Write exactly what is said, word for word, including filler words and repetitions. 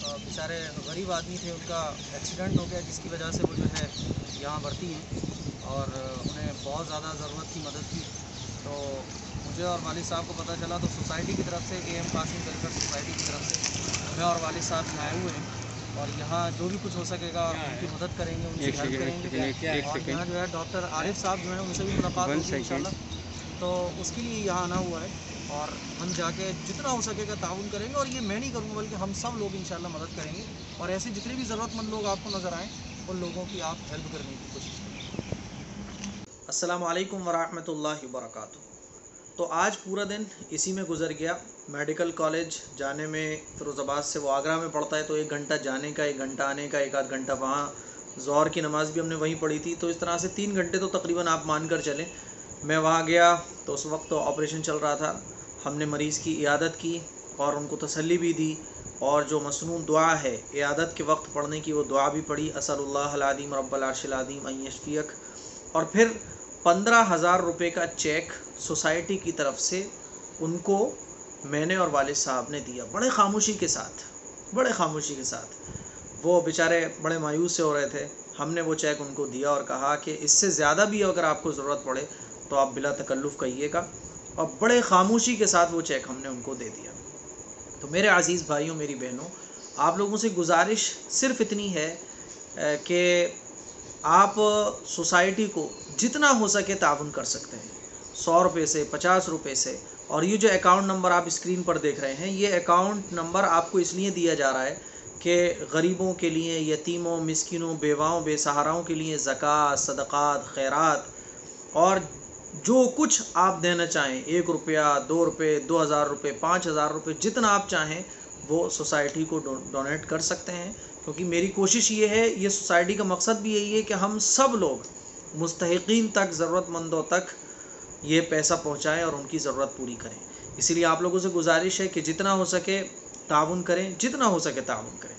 बेचारे गरीब आदमी थे, उनका एक्सीडेंट हो गया जिसकी वजह से वो जो है यहाँ भर्ती हैं और उन्हें बहुत ज़्यादा ज़रूरत थी मदद की। तो मुझे और वालिद साहब को पता चला, तो सोसाइटी की तरफ से, A M Kasim welfare society की तरफ से मैं और वालिद साहब आए हुए हैं और यहाँ जो भी कुछ हो सकेगा उनकी मदद करेंगे, उनकी हेल्प करेंगे। और यहाँ जो है डॉक्टर आरिफ साहब जो हैं उनसे भी मुलाकात होगी इंशाल्लाह, तो उसके लिए यहाँ आना हुआ है और हम जाके जितना हो सकेगा ताउन करेंगे। और ये मैं नहीं करूँगा बल्कि हम सब लोग इंशाल्लाह मदद करेंगे और ऐसे जितने भी ज़रूरतमंद लोग आपको नज़र आएँ उन लोगों की आप हेल्प करने की कोशिश करें। अस्सलामु अलैकुम वरहमतुल्लाहि वबरकातुहू। तो आज पूरा दिन इसी में गुजर गया। मेडिकल कॉलेज जाने में, फ़िरोज़ाबाद से वो आगरा में पड़ता है, तो एक घंटा जाने का, एक घंटा आने का, एक आध घंटा वहाँ, ज़ोहर की नमाज़ भी हमने वहीं पढ़ी थी। तो इस तरह से तीन घंटे तो तकरीबन आप मान कर चलें। मैं वहाँ गया तो उस वक्त तो ऑपरेशन चल रहा था। हमने मरीज़ की इयादत की और उनको तसल्ली भी दी और जो मसनून दुआ है इयादत के वक्त पढ़ने की, वो दुआ भी पढ़ी, असअलुल्लाहल अज़ीम रब्बल अर्शिल अज़ीम अन यशफियक। और फिर पंद्रह हज़ार रुपये का चेक सोसाइटी की तरफ से उनको मैंने और वालिद साहब ने दिया, बड़े खामोशी के साथ, बड़े खामोशी के साथ। वो बेचारे बड़े मायूस से हो रहे थे। हमने वो चेक उनको दिया और कहा कि इससे ज़्यादा भी अगर आपको ज़रूरत पड़े तो आप बिला तकल्लुफ़ कहिएगा, और बड़े खामोशी के साथ वो चेक हमने उनको दे दिया। तो मेरे अज़ीज़ भाइयों, मेरी बहनों, आप लोगों से गुजारिश सिर्फ़ इतनी है कि आप सोसाइटी को जितना हो सके ताउन कर सकते हैं, सौ रुपये से, पचास रुपये से। और ये जो अकाउंट नंबर आप स्क्रीन पर देख रहे हैं, ये अकाउंट नंबर आपको इसलिए दिया जा रहा है कि गरीबों के लिए, यतीमों, मिस्किनों, बेवाओं, बेसहाराओं के लिए ज़कात, सदक़ात, खैरात और जो कुछ आप देना चाहें, एक रुपया, दो रुपये, दो हज़ार रुपये, पाँच हज़ार रुपये, जितना आप चाहें वो सोसाइटी को डो, डोनेट कर सकते हैं। क्योंकि मेरी कोशिश ये है, ये सोसाइटी का मकसद भी यही है कि हम सब लोग मुस्तहिकीन तक, ज़रूरतमंदों तक ये पैसा पहुंचाएं और उनकी ज़रूरत पूरी करें। इसीलिए आप लोगों से गुजारिश है कि जितना हो सके ताउन करें, जितना हो सके ताउन करें।